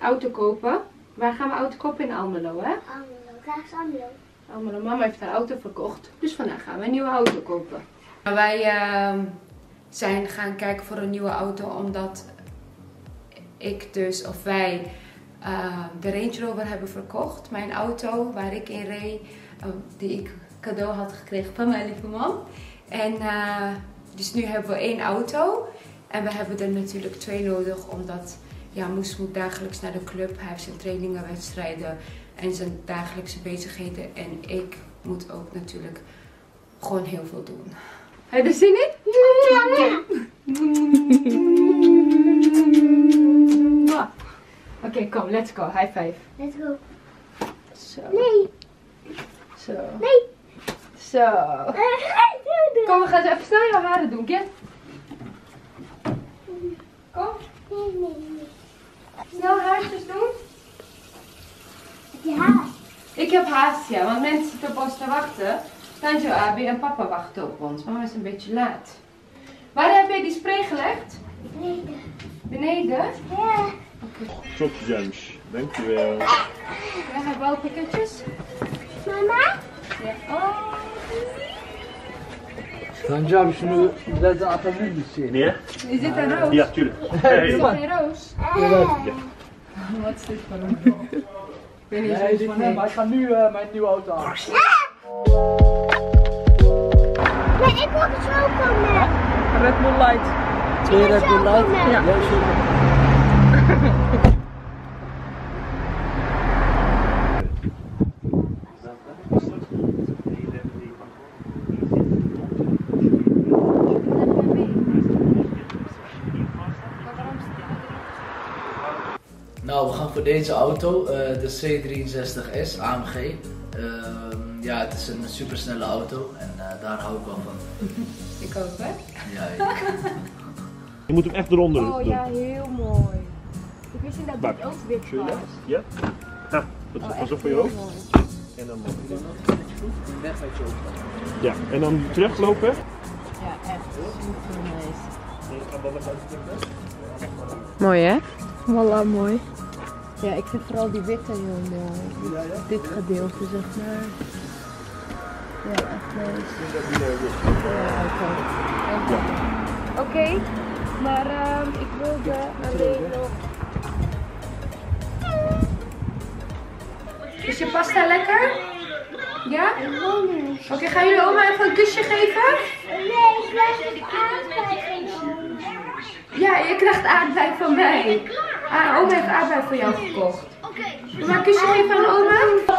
auto kopen. Waar gaan we auto kopen? In Almelo, hè? Almelo, daar is Almelo. Almelo, mama heeft haar auto verkocht. Dus vandaag gaan we een nieuwe auto kopen. Wij zijn gaan kijken voor een nieuwe auto omdat wij de Range Rover hebben verkocht. Mijn auto waar ik in reed, die ik cadeau had gekregen van mijn lieve man. En dus nu hebben we 1 auto. En we hebben er natuurlijk 2 nodig omdat Moes moet dagelijks naar de club. Hij heeft zijn trainingen, wedstrijden en zijn dagelijkse bezigheden. En ik moet ook natuurlijk gewoon heel veel doen. Heb je er zin in? Oké, kom, let's go. High five. Let's go. Zo. Nee. Zo. Nee. Zo. Kom, we gaan even snel jouw haren doen, Kit. Kom. Nee. Snel haartjes doen. Heb je haast? Ik heb haast, ja, want mensen zitten op ons te wachten. Tanjo, Abi en papa wachten op ons. Mama is een beetje laat. Waar heb je die spray gelegd? Beneden. Beneden? Ja. Top James, dankjewel. Ja, hebben we ook pakketjes? Mama? Ja. Oh. Tanju abi şunu biraz daha atabilir misin? Niye? Is dit een roos? Ja, tuurlijk. Is Hey. dit een roos? Evet. Wat is dit voor een? Ik weet niet Nee, dit is van hem, maar ik ga nu mijn nieuwe auto aan. Nee, ik wil het zo komen. Red Bull Light. 2 Red Bull Light. Ja. Nou, we gaan voor deze auto, de C63S AMG. Ja, het is een supersnelle auto en daar hou ik wel van. Ik ook, hè? Ja, Je moet hem echt eronder doen. Oh ja, heel mooi. Ik wist niet dat Waar? dit ook wit Zul je? was. Ja? Ha, dat is Oh, pas echt op voor je heel hoofd. mooi. En dan Weg met je auto. ja, en dan teruglopen. Ja, echt super nice. Mooi, hè? Voilà, mooi. Ja, ik vind vooral die witte heel mooi. Dit gedeelte, zeg maar. Ja, echt nice. Ja, oké. Maar ik wilde alleen nog... Is je pasta lekker? Ja? Oké, gaan jullie oma even een kusje geven? Nee, ik krijg het aardbei van oma. Ja, je krijgt aardbei van mij. Oma heeft aardbei voor jou gekocht. Oké. Wil je een kusje geven aan oma?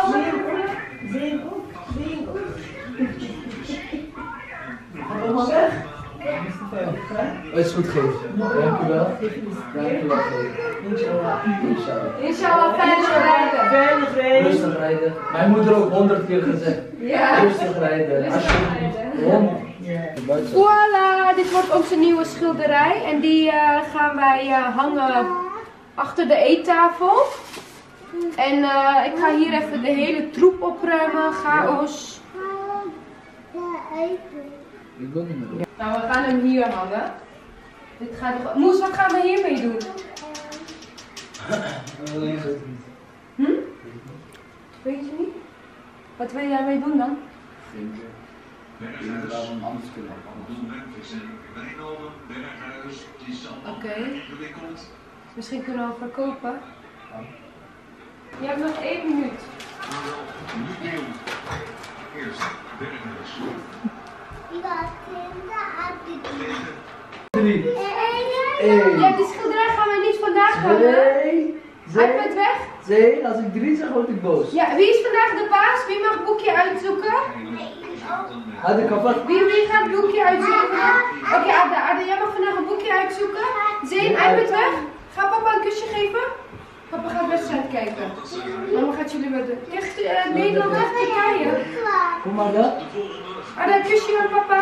Oma weg? Oh, is goed geven. Dankjewel. Dankjewel geven. Inshallah, veilig rijden. Rustig rijden. Mijn moeder ook 100 keer gezegd. Ja. Rustig rijden. Alsjeblieft. Voilà, dit wordt onze nieuwe schilderij. En die gaan wij hangen achter de eettafel. En ik ga hier even de hele troep opruimen. Chaos. Ik wil niet meer. Nou, we gaan hem hier hangen. Dit gaat... Moes, wat gaan we hiermee doen? Weet je niet? Wat wil jij mee doen dan? Oké. Misschien kunnen we verkopen. Je hebt nog 1 minuut. Ja, die schilderij gaan we niet vandaag hangen. Hij bent weg. Zee, als ik 3 zeg, word ik boos. Ja, wie is vandaag de baas? Wie mag het boekje uitzoeken? Had ik kapot. Wie gaat het boekje uitzoeken? Oké, Ada, jij mag vandaag een boekje uitzoeken. Zeen, hij bent weg. Ga papa een kusje geven. Papa gaat wedstrijd kijken. Mama gaat jullie met de... Echt Nederland tegen Turkije. Kom maar dan. Ada, een kusje aan papa.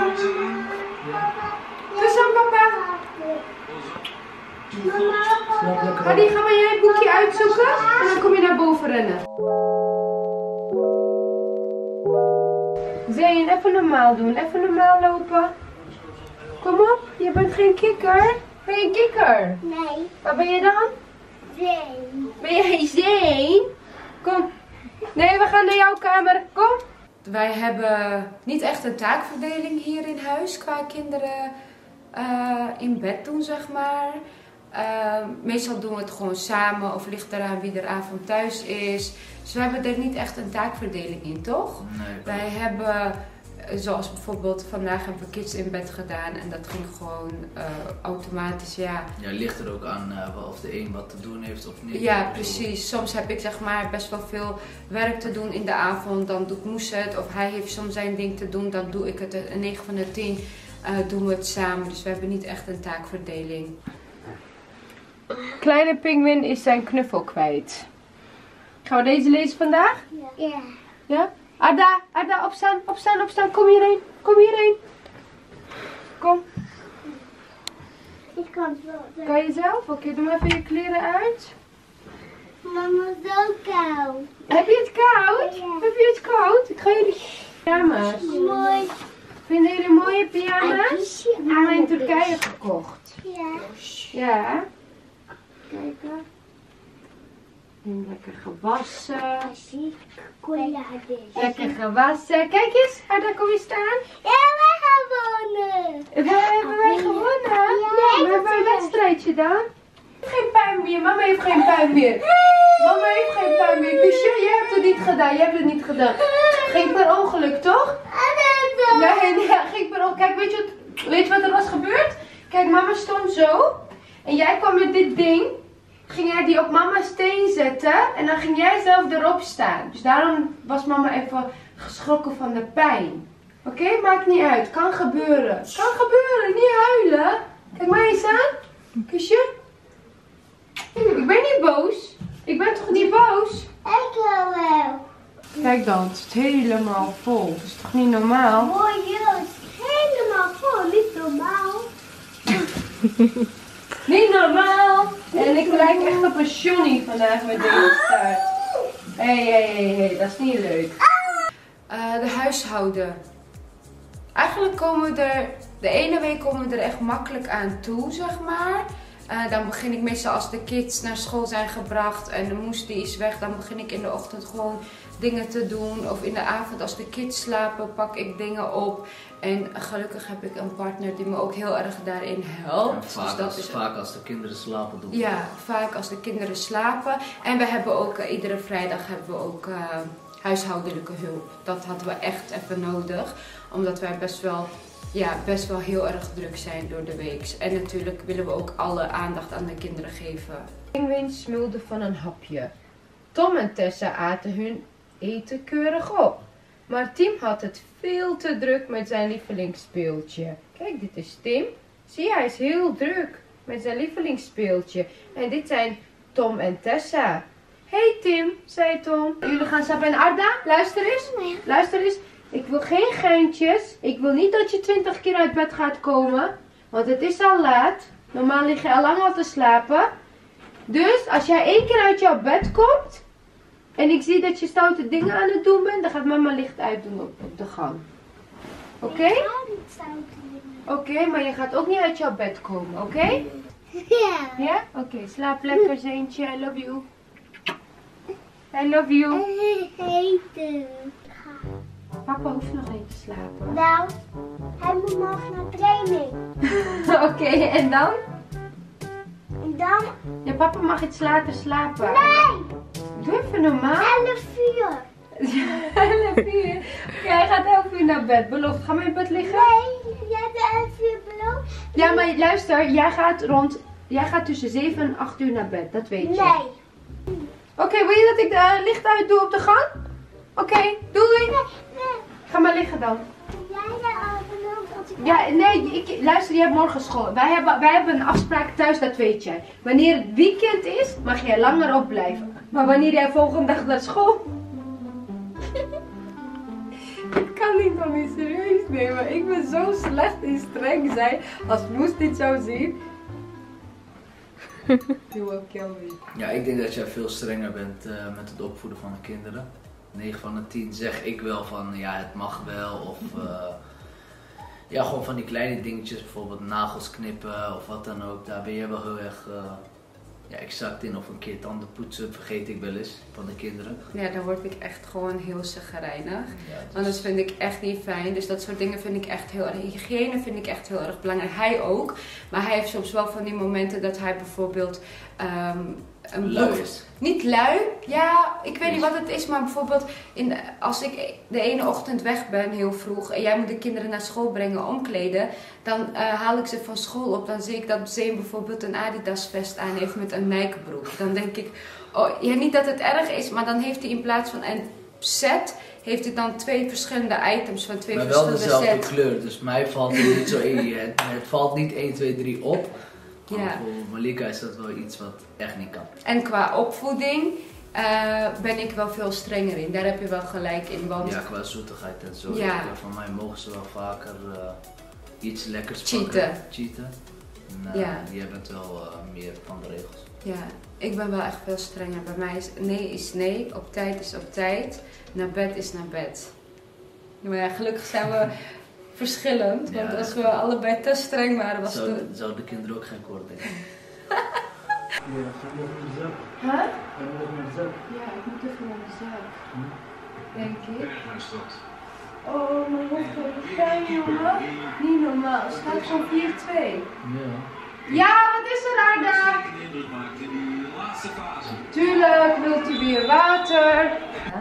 Kus aan papa. Adi, ga maar jij een boekje uitzoeken en dan kom je naar boven rennen. Zeen, even normaal doen. Even normaal lopen. Kom op, je bent geen kikker. Ben je een kikker? Nee. Waar ben je dan? Zeen. Ben jij Zeen? Kom. Nee, we gaan naar jouw kamer. Kom. Wij hebben niet echt een taakverdeling hier in huis qua kinderen in bed doen, zeg maar. Meestal doen we het gewoon samen of ligt eraan wie er avond thuis is. Dus we hebben er niet echt een taakverdeling in, toch? Nee. Wij hebben, zoals bijvoorbeeld vandaag hebben we kids in bed gedaan en dat ging gewoon automatisch, ja. Ja, ligt er ook aan of de een wat te doen heeft of niet. Ja, precies. Soms heb ik zeg maar best wel veel werk te doen in de avond. Dan doet Moes het. Of hij heeft soms zijn ding te doen. Dan doe ik het. En 9 van de 10 doen we het samen. Dus we hebben niet echt een taakverdeling. Kleine pinguïn is zijn knuffel kwijt. Gaan we deze lezen vandaag? Ja. Ja? Arda, opstaan, opstaan, opstaan. Kom hierheen. Kom hierheen. Kom. Ik kan het wel. Kan je zelf? Oké, doe maar even je kleren uit. Mama is zo koud. Heb je het koud? Ja. Heb je het koud? Ik ga jullie pyjama's. Mooi. Vinden jullie mooie pyjama's? Die hebben we in Turkije gekocht. Ja. Ja. Kijken. En lekker gewassen. Zie. Koolhaardis. Lekker gewassen. Kijk eens, Arda, kom je staan. Ja, we gaan wonen. Hebben wij gewonnen? Ja. We hebben een wedstrijdje dan. Geen pijn meer. Mama heeft geen pijn meer. Mama heeft geen pijn meer. Kusje, jij hebt het niet gedaan. Jij hebt het niet gedaan. Ging per ongeluk, toch? Nee, ging per ongeluk. Kijk, weet je wat er was gebeurd? Kijk, mama stond zo. En jij kwam met dit ding. Ging jij die op mama's steen zetten. En dan ging jij zelf erop staan. Dus daarom was mama even geschrokken van de pijn. Oké, maakt niet uit. Kan gebeuren. Kan gebeuren. Niet huilen. Kijk maar eens aan. Kusje. Ik ben niet boos. Ik ben toch niet boos? Ik wil wel. Kijk dan, het is helemaal vol. Dat is toch niet normaal? Mooi jus. Helemaal vol. Niet normaal. Niet normaal! En ik lijk echt op een Johnny vandaag met deze staart. Hé, dat is niet leuk. De huishouden. Eigenlijk komen we er, de ene week komen we er echt makkelijk aan toe, zeg maar. Dan begin ik meestal als de kids naar school zijn gebracht en de Moes die is weg. Dan begin ik in de ochtend gewoon dingen te doen. Of in de avond als de kids slapen pak ik dingen op. En gelukkig heb ik een partner die me ook heel erg daarin helpt. En vaak, Dus vaak als de kinderen slapen doen. Ja, vaak als de kinderen slapen. En we hebben ook, iedere vrijdag hebben we ook huishoudelijke hulp. Dat hadden we echt even nodig. Omdat wij best wel heel erg druk zijn door de week. En natuurlijk willen we ook alle aandacht aan de kinderen geven. Pinguïn smulde van een hapje. Tom en Tessa aten hun eten keurig op. Maar Tim had het veel te druk met zijn lievelingsspeeltje. Kijk, dit is Tim. Zie je, hij is heel druk met zijn lievelingsspeeltje. En dit zijn Tom en Tessa. Hey Tim, zei Tom. Jullie gaan slapen. En Arda, luister eens. Luister eens. Ik wil geen geintjes. Ik wil niet dat je 20 keer uit bed gaat komen. Want het is al laat. Normaal lig je al lang al te slapen. Dus als jij 1 keer uit jouw bed komt. En ik zie dat je stoute dingen aan het doen bent. Dan gaat mama licht uitdoen op de gang. Oké? Oké, maar je gaat ook niet uit jouw bed komen. Oké? Ja. Ja? Oké, slaap lekker Zeentje. I love you. I love you. Eten. Papa hoeft nog niet te slapen. Nou, hij moet morgen naar training. Oké, en dan? En dan? Ja, papa mag iets later slapen. Nee! Doe even normaal. 11 uur. 11 uur. Oké, hij gaat 11 uur naar bed. Beloofd. Ga maar in bed liggen? Nee, jij hebt 11 uur beloofd. Ja, maar luister. Jij gaat tussen 7 en 8 uur naar bed. Dat weet je. Nee. Oké, wil je dat ik de licht uit doe op de gang? Oké, doei. Nee. Ga maar liggen dan. Jij hebt al beloofd dat ik... Ja, nee, luister, je hebt morgen school. Wij hebben een afspraak thuis, dat weet jij. Wanneer het weekend is, mag jij langer opblijven. Maar wanneer jij volgende dag naar school... Ik kan dit nog niet serieus nemen. Ik ben zo slecht in streng zijn. Als Moes dit zou zien... You will kill me. Ja, ik denk dat jij veel strenger bent met het opvoeden van de kinderen. 9 van de 10 zeg ik wel van ja, het mag wel. Of ja, gewoon van die kleine dingetjes, bijvoorbeeld nagels knippen of wat dan ook. Daar ben je wel heel erg Ja, exact in of een keer tanden poetsen vergeet ik wel eens van de kinderen. Ja, dan word ik echt gewoon heel chagrijnig. Ja, Want dat vind ik echt niet fijn. Dus dat soort dingen vind ik echt heel erg. Hygiëne vind ik echt heel erg belangrijk. Hij ook. Maar hij heeft soms wel van die momenten dat hij bijvoorbeeld een lui boek... is. Niet lui. Ja, ik weet niet wat het is. Maar bijvoorbeeld als ik de ene ochtend weg ben heel vroeg. En jij moet de kinderen naar school brengen, omkleden. Dan haal ik ze van school op. Dan zie ik dat Zeen bijvoorbeeld een Adidas vest aan heeft met een Nike broek. Dan denk ik, oh ja, niet dat het erg is. Maar dan heeft hij in plaats van een set... heeft hij dan 2 verschillende items van 2 maar wel verschillende dezelfde sets. kleur, dus mij valt het niet zo in. Het valt niet 1, 2, 3 op. Ja. Maar voor Malika is dat wel iets wat echt niet kan. En qua opvoeding ben ik wel veel strenger in. Daar heb je wel gelijk in. Want Ja, qua zoetigheid en zo. Ja. Van mij mogen ze wel vaker iets lekkers Cheaten. pakken. Cheaten. En, Ja. jij bent wel meer van de regels. ja, ik ben wel echt veel strenger. Bij mij is nee, op tijd is op tijd, naar bed is naar bed. Maar ja, gelukkig zijn we verschillend. Want Ja. als we allebei te streng waren, was het... Zouden de kinderen ook gek worden, denk ik. Huh? Ja, ik moet even naar de zaak. Denk ik. Oh, mijn hoofd wordt pijn, jongen. Niet normaal. Het staat gewoon 4-2. Ja. Ja, wat is er, Arda? Tuurlijk, wilt u weer water?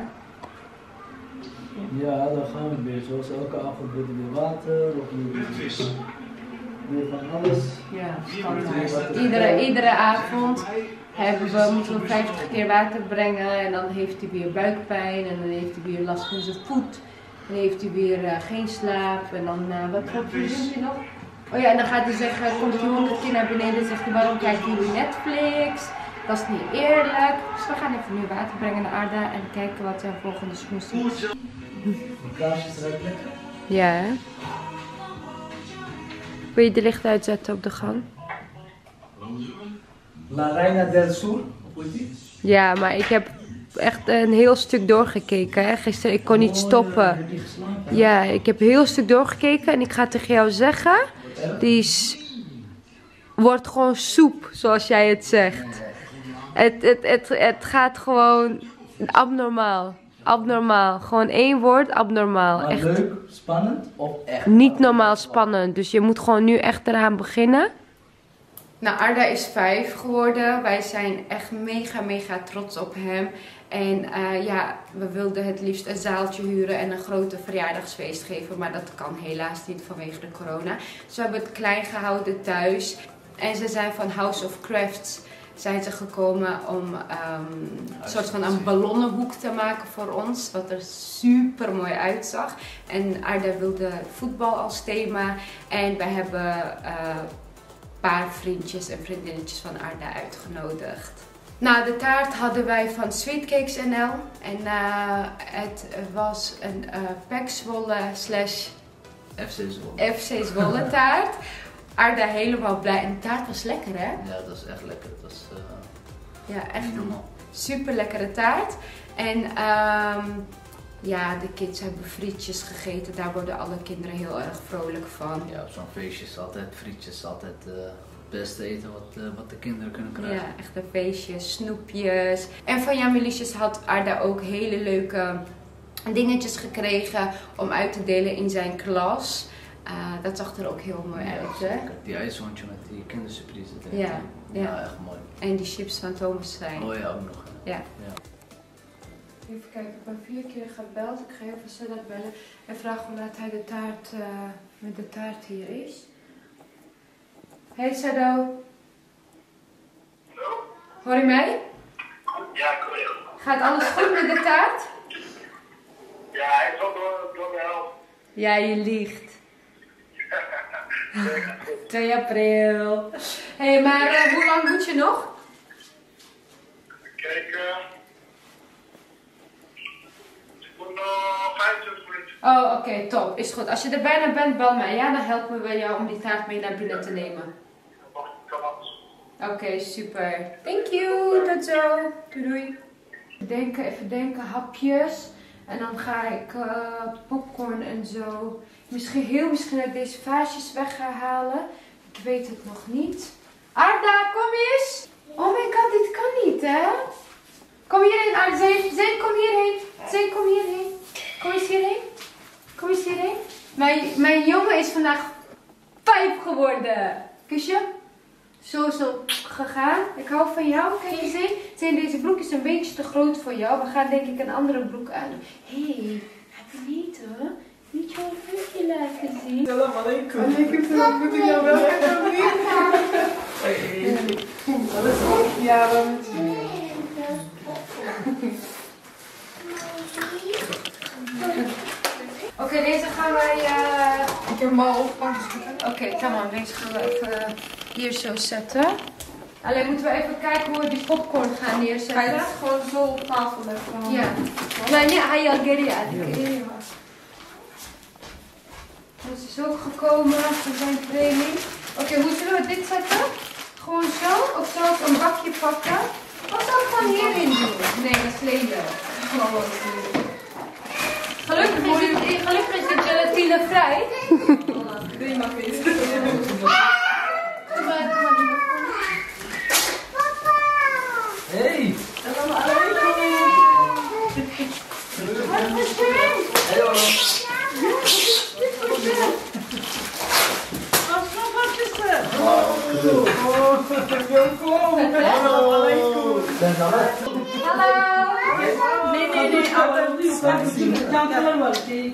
Ja, dan gaan we weer. Zoals elke avond wordt er weer water of weer van alles. Ja, standaard. Iedere avond moeten we 50 keer water brengen en dan heeft hij weer buikpijn en dan heeft hij weer last van zijn voet. Dan heeft hij weer geen slaap en dan wat doet hij nog? Oh ja, en dan gaat hij zeggen, komt hij 100 keer naar beneden en zegt hij, waarom kijken jullie Netflix? Dat is niet eerlijk. Dus we gaan even nu water brengen naar Arda en kijken wat zijn volgende smoes is. De kaarsjes eruit lekker. Ja, hè? Wil je de licht uitzetten op de gang? La Reina del Sur, of hoe heet die? Ja, maar ik heb echt een heel stuk doorgekeken. Hè? Gisteren, ik kon niet stoppen. Heb je geslapen? Ja, ik heb een heel stuk doorgekeken en ik ga tegen jou zeggen, wordt gewoon soep, zoals jij het zegt. Het gaat gewoon abnormaal. Abnormaal. Gewoon 1 woord, abnormaal. Maar Echt leuk, spannend of echt? niet normaal spannend. Dus je moet gewoon nu echt eraan beginnen. Nou, Arda is 5 geworden. Wij zijn echt mega trots op hem. En ja, we wilden het liefst een zaaltje huren en een grote verjaardagsfeest geven. Maar dat kan helaas niet vanwege de corona. Dus we hebben het klein gehouden thuis. En ze zijn van House of Crafts zijn ze gekomen om een soort van een ballonnenhoek te maken voor ons. Wat er super mooi uitzag. En Arda wilde voetbal als thema. En we hebben een paar vriendjes en vriendinnetjes van Arda uitgenodigd. Nou, de taart hadden wij van Sweet Cakes NL. En het was een Pek Zwolle / FC Zwolle. FC Zwolle taart. Arda helemaal blij. En de taart was lekker, hè? Ja, dat is echt lekker. Dat is Ja, echt niet een normaal. super lekkere taart. En ja, de kids hebben frietjes gegeten. Daar worden alle kinderen heel erg vrolijk van. Ja, op zo'n feestje is altijd frietjes, altijd het beste eten wat de kinderen kunnen krijgen. Ja, echt een feestje, snoepjes. En van Jamiliesjes had Arda ook hele leuke dingetjes gekregen om uit te delen in zijn klas. Dat zag er ook heel mooi uit, hè? Zeker. Die ijshondje met die kindersurprise. Ja, ja. Ja, echt mooi. En die chips van Thomas zijn. Oh ja, ook nog. Ja. Ja. Even kijken, ik ben 4 keer gebeld. Ik ga even Sadat bellen en vragen of dat hij de taart met de taart hier is. Hey Sado. Hallo? Hoor je mij? Ja, ik hoor je. Gaat alles goed met de taart? Ja, hij is wel door de helft. Ja, je liegt. 2 april. Hé, maar hoe lang moet je nog? Kijk, ik moet nog 25 minuten. Oh, oké, top. Is goed. Als je er bijna bent, bel mij. Ja, dan helpen we jou om die taart mee naar binnen te nemen. Kan alles. Oké, super. Thank you. Tot zo. Doei doei. Even denken, hapjes. En dan ga ik popcorn en zo. Misschien dat ik deze vaasjes weg ga halen. Ik weet het nog niet. Arda, kom eens. Oh my god, vandaag 5 geworden. Kusje? Zo gegaan. Ik hou van jou. Kijk eens eens. Zijn deze broek is een beetje te groot voor jou. We gaan denk ik een andere broek aan doen. Hé, heb je weten? Niet jouw broekje laten zien. Salam alaikum. Alaikum, moet ik jou wel even doen? Alles goed? Ja, wel met je. Oké, deze gaan wij... Ik heb hem al opgepakt. Oké, come on. Deze gaan we even hier zo zetten. Alleen moeten we even kijken hoe we die popcorn gaan Ga je neerzetten. het gewoon zo op tafel leggen? Ja. Maar nee, hij al Gary Ons is ook gekomen voor zijn training. Oké, hoe zullen we dit zetten? Gewoon zo? Of zal ik een bakje pakken? Wat zal ik gewoon hierin doen? Nee, dat is lelijk. Gewoon. Gelukkig is het gelatine vrij. Nee, mag niet. Hey! Salam alaikum. Hallo! Wat is het? Wauw, Welkom. Salam alaikum. ben je al weg? Hallo! Nee, alsjeblieft. Dank je wel.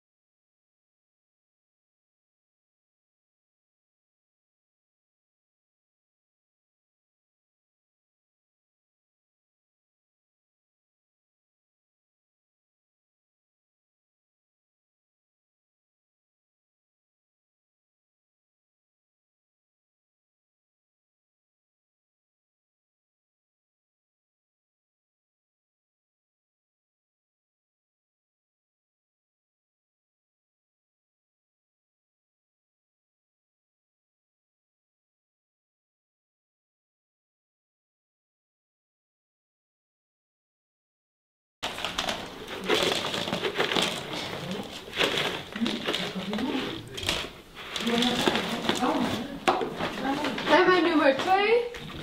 En mijn nummer 2.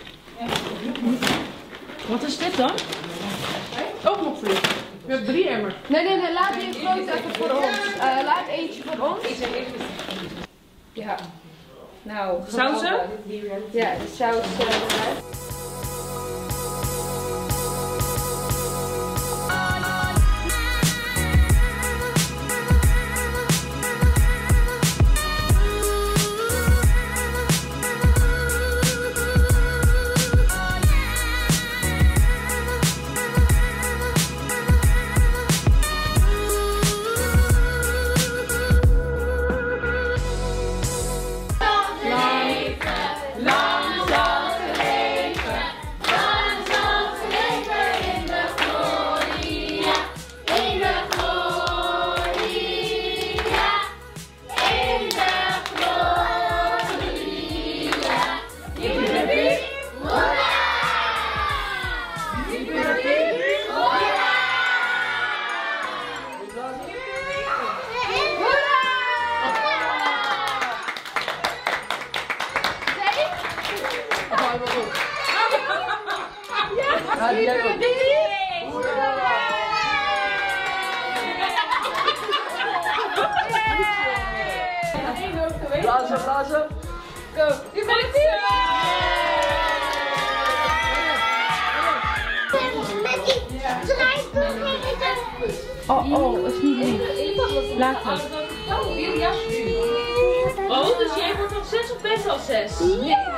Wat is dit dan? Ook nog vlieg. Je hebt 3 emmers. Nee, laat die groot even voor ons. Laat eentje voor ons. Ja. Nou, Sausen? Ja, de saus eruit. Ja, jij ook. Blazen, blazen. Go. Je bent het Oh, is niet lief. Laat het. Oh, dus jij wordt nog 6 of best al 6? Ja!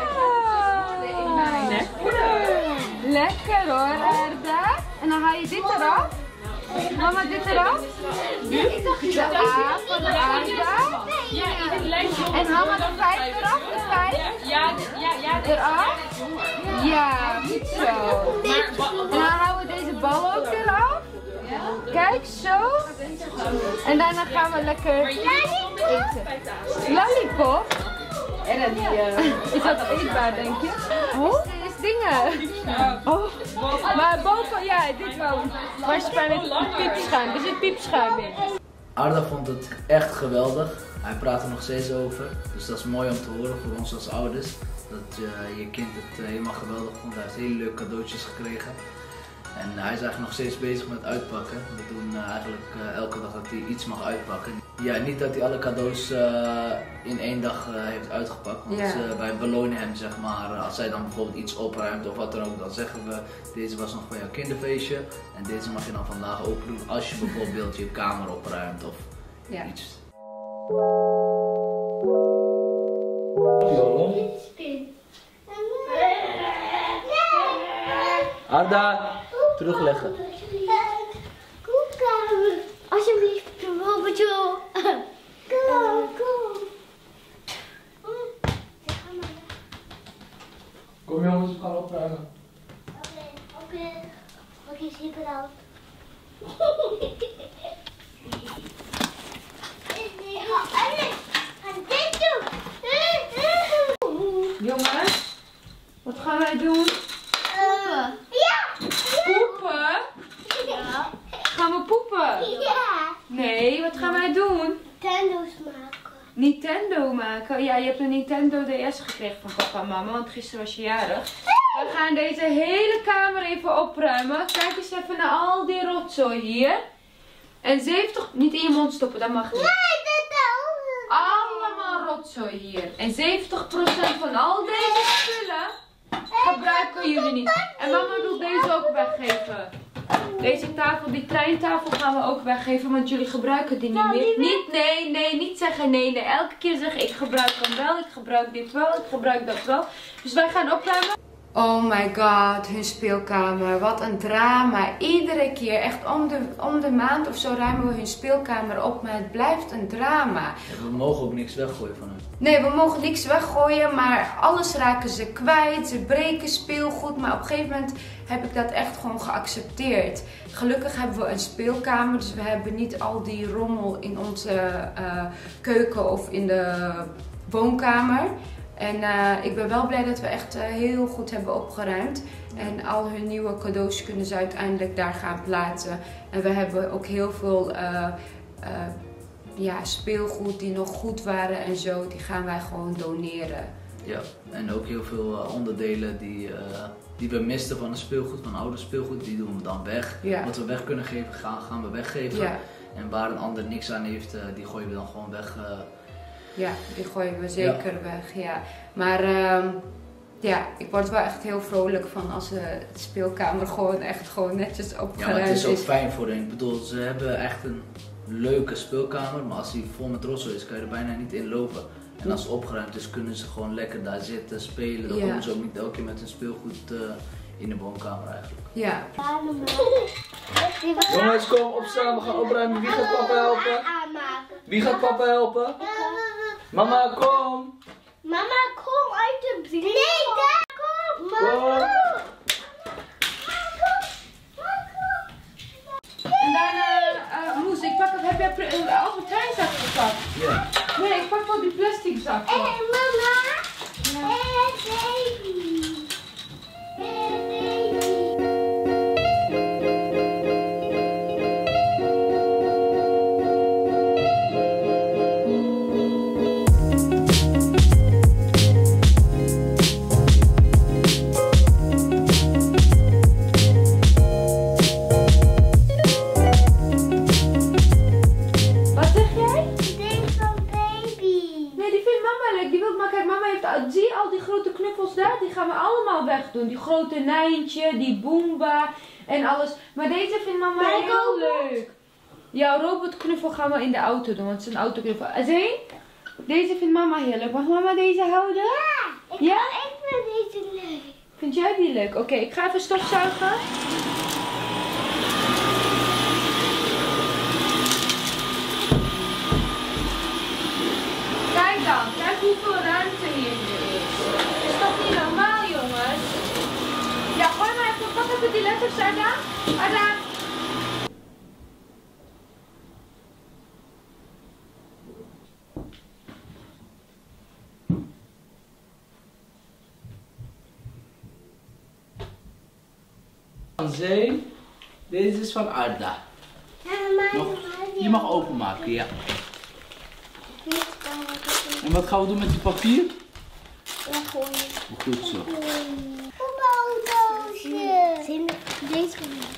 Lekker. Lekker hoor, Erda. En dan haal je dit eraf. Mama, dit eraf. De A van de aardappel. En haal maar de 5 eraf. De 5. Ja. Eraf. Ja, goed zo. En dan houden we deze bal ook eraf. Kijk, zo. En daarna gaan we lekker eten. Lollipop? En is dat eetbaar, denk je? Oh, is dingen. Oh. Maar boven, ja, dit wel. Marsepein met piepschuim. Er zit piepschuim in. Arda vond het echt geweldig. Hij praat er nog steeds over. Dus dat is mooi om te horen voor ons als ouders. Dat je kind het helemaal geweldig vond. Hij heeft hele leuke cadeautjes gekregen. En hij is eigenlijk nog steeds bezig met uitpakken. We doen eigenlijk elke dag dat hij iets mag uitpakken. Ja, niet dat hij alle cadeaus in één dag heeft uitgepakt. Want wij belonen hem, zeg maar, als hij dan bijvoorbeeld iets opruimt of wat dan ook. Dan zeggen we, deze was nog van jouw kinderfeestje. En deze mag je dan vandaag open doen als je bijvoorbeeld je kamer opruimt of iets. Arda, terugleggen. Alsjeblieft, Robertje. Kom. Kom jongens, we gaan opruimen. Oké, zip het uit. Jongens, wat gaan wij doen? Poepen. Poepen? Ja. Gaan we poepen? Ja. Nee, wat gaan wij doen? Nintendo's maken. Nintendo maken? Ja, je hebt een Nintendo DS gekregen van papa en mama, want gisteren was je jarig. We gaan deze hele kamer even opruimen. Kijk eens even naar al die rotzooi hier. En 70... Niet in je mond stoppen, dat mag niet. Allemaal rotzooi hier. En 70% van al deze spullen gebruiken jullie niet. En mama wil deze ook weggeven. Deze tafel, die kleine tafel gaan we ook weggeven, want jullie gebruiken die niet meer. Niet zeggen nee. Elke keer zeggen ik gebruik hem wel, ik gebruik dit wel, ik gebruik dat wel. Dus wij gaan opruimen. Oh my god, hun speelkamer. Wat een drama. Iedere keer, echt om de maand of zo ruimen we hun speelkamer op. Maar het blijft een drama. Ja, we mogen ook niks weggooien van hun. Nee, we mogen niks weggooien. Maar alles raken ze kwijt. Ze breken speelgoed. Maar op een gegeven moment heb ik dat echt gewoon geaccepteerd. Gelukkig hebben we een speelkamer. Dus we hebben niet al die rommel in onze keuken of in de woonkamer. En ik ben wel blij dat we echt heel goed hebben opgeruimd. En al hun nieuwe cadeaus kunnen ze uiteindelijk daar gaan plaatsen. En we hebben ook heel veel speelgoed die nog goed waren en zo. Die gaan wij gewoon doneren. Ja, en ook heel veel onderdelen die we misten van het speelgoed, van oude speelgoed, die doen we dan weg. Ja. Wat we weg kunnen geven, gaan we weggeven. Ja. En waar een ander niks aan heeft, die gooien we dan gewoon weg. Ja, die gooien we zeker weg, ja. Maar ik word wel echt heel vrolijk van als de speelkamer gewoon netjes opgeruimd is. Ja, maar het is ook fijn voor hen. Ik bedoel, ze hebben echt een leuke speelkamer, maar als die vol met rotzooi is, kan je er bijna niet in lopen. En als het opgeruimd is, kunnen ze gewoon lekker daar zitten, spelen. Dan komen ze ook niet elke keer met hun speelgoed in de woonkamer eigenlijk. Ja. Jongens, kom opstaan, we gaan opruimen. Wie gaat papa helpen? Wie gaat papa helpen? Mama, kom! Mama, kom uit de brief. Nee, daar kom! Mama, En daarna, Moes, ik pak het. Heb jij een Albert Heijn zak gepakt? Ja. Nee, ik pak wel die plastic zak. Hé, mama! Hé, baby! Hé, baby! Zie je al die grote knuffels daar? Die gaan we allemaal wegdoen. Die grote Nijntje, die Boomba en alles. Maar deze vindt mama heel leuk. Jouw robotknuffel gaan we in de auto doen, want het is een autoknuffel. Azeen, deze vindt mama heel leuk. Mag mama deze houden? Ja, ik vind deze leuk. Vind jij die leuk? Oké, ik ga even stofzuigen. Kijk dan, kijk hoeveel ruimte hier nu is. Is toch niet normaal, jongens? Ja, gooi maar even, pak even die letters, Arda. Arda. Van Zee, deze is van Arda. Je mag openmaken, ja. En wat gaan we doen met die papier? Weggooien. Goed zo. Voetbaldoosje. Deze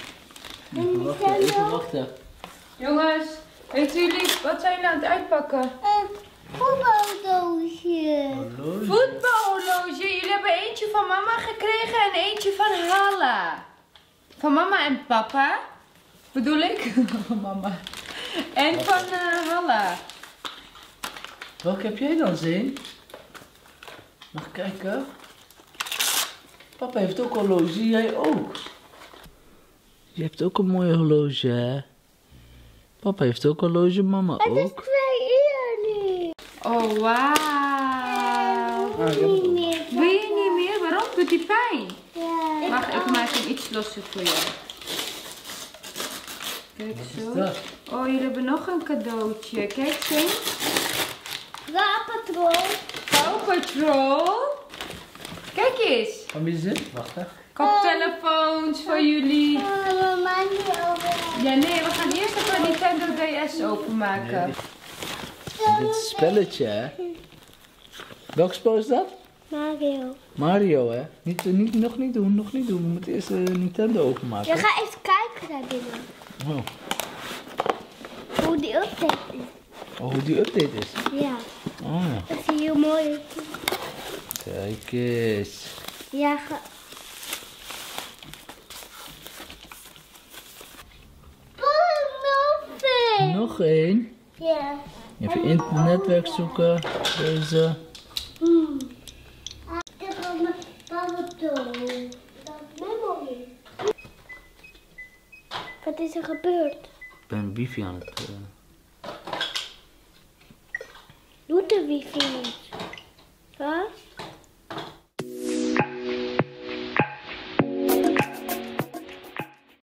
Even wachten. Jongens, weten jullie, wat zijn jullie aan het uitpakken? Een voetbaldoosje. Voetbalhorloge. Jullie hebben eentje van mama gekregen en eentje van Halla. Van mama en papa. Bedoel ik? Mama. En van Halla. Welke heb jij dan, Zin? Mag ik kijken? Papa heeft ook een horloge, jij ook. Je hebt ook een mooie horloge, hè? Papa heeft ook een horloge, mama ook. Het is 2 uur nu. Oh, wauw. Niet meer. Wil je niet meer? Waarom? Doet die pijn? Ja. Wacht, ik maak hem iets losser voor jou. Kijk zo. Dat. Oh, jullie hebben nog een cadeautje. Kijk eens. Rapatrol. Paw Patrol. Kijk eens. Van wie is dit? Wacht hè. Koptelefoons voor jullie. Mama niet over. Ja, nee, we gaan eerst even Nintendo DS openmaken. Dit is een spelletje, hè? Welk spel is dat? Mario. Mario, hè? Nog niet doen. We moeten eerst Nintendo openmaken. Je gaat even kijken daar binnen. Oh. Hoe die update is. Oh, hoe die update is. Ja. Oh ja. Dat is heel mooi. Kijk eens. Ja, Nog één. Ja. Even internetwerk zoeken. Deze. Ik heb al mijn babbeltoon. Dat memory. Wat is er gebeurd? Ik ben wifi aan het... Doet de wifi niet. Wat?